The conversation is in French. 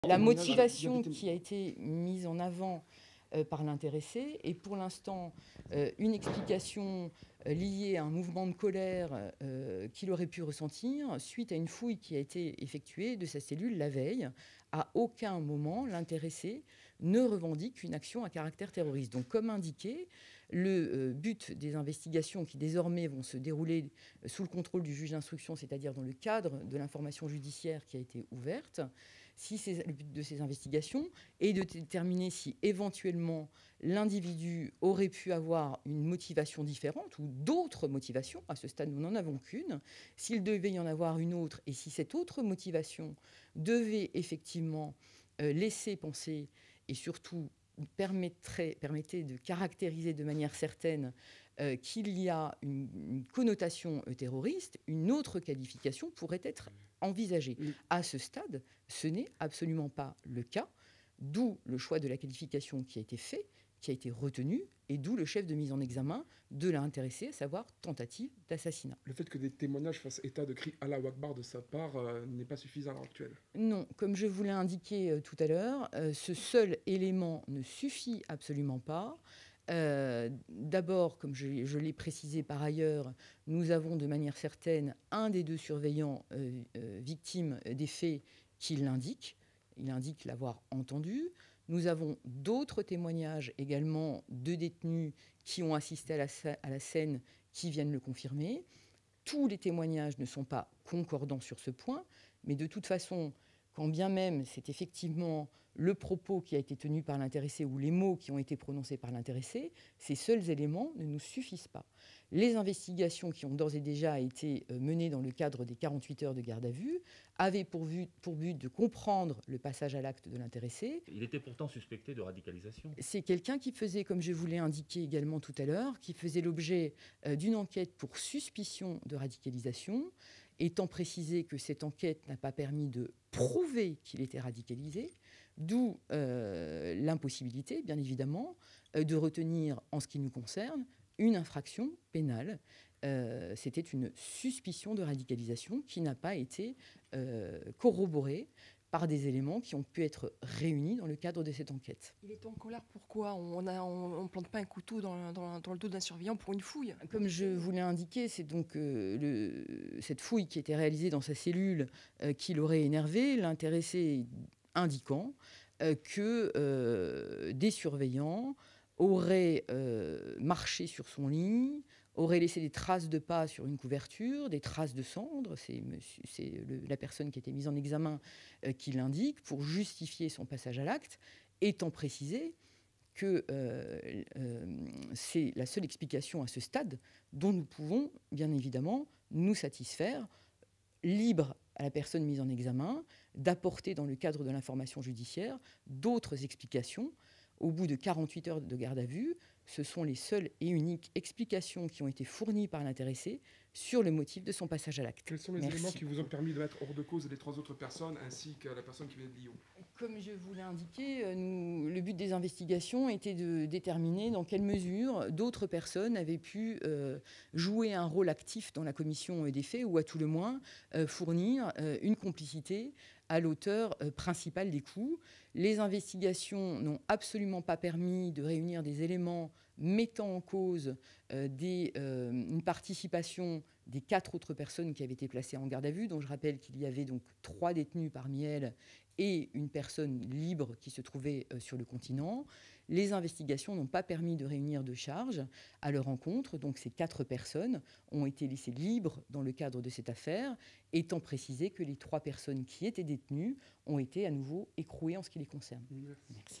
La motivation qui a été mise en avant par l'intéressé est pour l'instant une explication liée à un mouvement de colère qu'il aurait pu ressentir suite à une fouille qui a été effectuée de sa cellule la veille. À aucun moment, l'intéressé ne revendique une action à caractère terroriste. Donc, comme indiqué, le but des investigations qui désormais vont se dérouler sous le contrôle du juge d'instruction, c'est-à-dire dans le cadre de l'information judiciaire qui a été ouverte, si c'est le but de ces investigations est de déterminer si éventuellement l'individu aurait pu avoir une motivation différente ou d'autres motivations. À ce stade, nous n'en avons qu'une. S'il devait y en avoir une autre et si cette autre motivation devait effectivement laisser penser et surtout permettait de caractériser de manière certaine qu'il y a une connotation terroriste, une autre qualification pourrait être envisagée. À ce stade, ce n'est absolument pas le cas, d'où le choix de la qualification qui a été fait, qui a été retenu, et d'où le chef de mise en examen de l'intéressé, à savoir tentative d'assassinat. Le fait que des témoignages fassent état de cris Allahu Akbar de sa part n'est pas suffisant à l'heure actuelle. Non, comme je vous l'ai indiqué tout à l'heure, ce seul élément ne suffit absolument pas. D'abord, comme je l'ai précisé par ailleurs, nous avons de manière certaine un des deux surveillants victimes des faits qui l'indique. Il indique l'avoir entendu. Nous avons d'autres témoignages également de détenus qui ont assisté à la scène qui viennent le confirmer. Tous les témoignages ne sont pas concordants sur ce point, mais de toute façon, quand bien même c'est effectivement le propos qui a été tenu par l'intéressé ou les mots qui ont été prononcés par l'intéressé, ces seuls éléments ne nous suffisent pas. Les investigations qui ont d'ores et déjà été menées dans le cadre des 48 heures de garde à vue avaient pour but de comprendre le passage à l'acte de l'intéressé. Il était pourtant suspecté de radicalisation. C'est quelqu'un qui faisait, comme je vous l'ai indiqué également tout à l'heure, qui faisait l'objet d'une enquête pour suspicion de radicalisation, étant précisé que cette enquête n'a pas permis de prouver qu'il était radicalisé, d'où l'impossibilité, bien évidemment, de retenir, en ce qui nous concerne, une infraction pénale. C'était une suspicion de radicalisation qui n'a pas été corroborée par des éléments qui ont pu être réunis dans le cadre de cette enquête. Il est en colère, pourquoi on ne plante pas un couteau dans le dos d'un surveillant pour une fouille? Comme je vous l'ai indiqué, c'est donc cette fouille qui était réalisée dans sa cellule qui l'aurait énervé, l'intéressé indiquant que des surveillants auraient marché sur son lit, aurait laissé des traces de pas sur une couverture, des traces de cendre, c'est la personne qui était mise en examen qui l'indique, pour justifier son passage à l'acte, étant précisé que c'est la seule explication à ce stade dont nous pouvons, bien évidemment, nous satisfaire, libre à la personne mise en examen d'apporter dans le cadre de l'information judiciaire d'autres explications. Au bout de 48 heures de garde à vue, ce sont les seules et uniques explications qui ont été fournies par l'intéressé sur le motif de son passage à l'acte. Quels sont les éléments qui vous ont permis de mettre hors de cause les trois autres personnes ainsi que la personne qui venait de Lyon? Comme je vous l'ai indiqué, le but des investigations était de déterminer dans quelle mesure d'autres personnes avaient pu jouer un rôle actif dans la commission des faits ou à tout le moins fournir une complicité à l'auteur principal des coups. Les investigations n'ont absolument pas permis de réunir des éléments mettant en cause une participation des 4 autres personnes qui avaient été placées en garde à vue, dont je rappelle qu'il y avait donc 3 détenus parmi elles et une personne libre qui se trouvait sur le continent. Les investigations n'ont pas permis de réunir de charges à leur encontre, donc ces 4 personnes ont été laissées libres dans le cadre de cette affaire, étant précisé que les 3 personnes qui étaient détenues ont été à nouveau écrouées en ce qui les concerne. Merci. Merci.